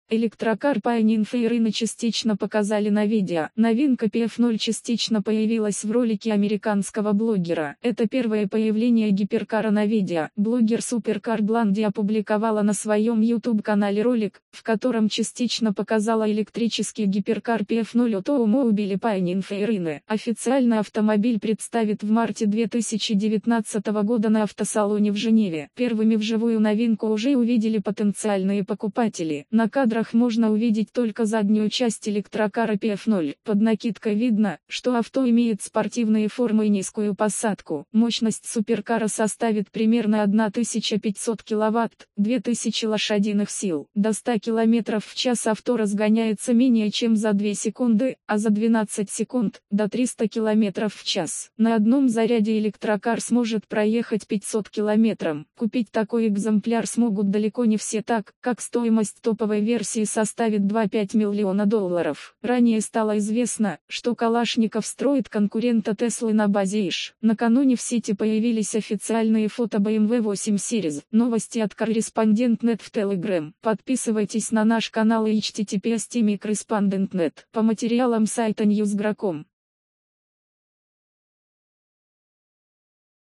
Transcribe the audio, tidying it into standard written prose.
Электрокар Pininfarina частично показали на видео. Новинка PF0 частично появилась в ролике американского блогера. Это первое появление гиперкара на видео. Блогер Supercar Blondie опубликовала на своем YouTube-канале ролик, в котором частично показала электрический гиперкар PF0 Automobile Pininfarina. Официально автомобиль представит в марте 2019 года на автосалоне в Женеве. Первыми вживую новинку уже увидели потенциальные покупатели. На кадрах можно увидеть только заднюю часть электрокара PF0. Под накидкой видно, что авто имеет спортивные формы и низкую посадку. Мощность суперкара составит примерно 1500 кВт, 2000 лошадиных сил. До 100 км в час авто разгоняется менее чем за 2 секунды, а за 12 секунд – до 300 км в час. На одном заряде электрокар сможет проехать 500 км. Купить такой экземпляр смогут далеко не все, так как стоимость топовой версии составит 2,5 миллиона долларов. Ранее стало известно, что Калашников строит конкурента Теслы на базе ИШ. Накануне в сети появились официальные фото BMW 8 Series. Новости от Correspondent.net в Telegram. Подписывайтесь на наш канал и https://correspondent.net. По материалам сайта Newsgro.com.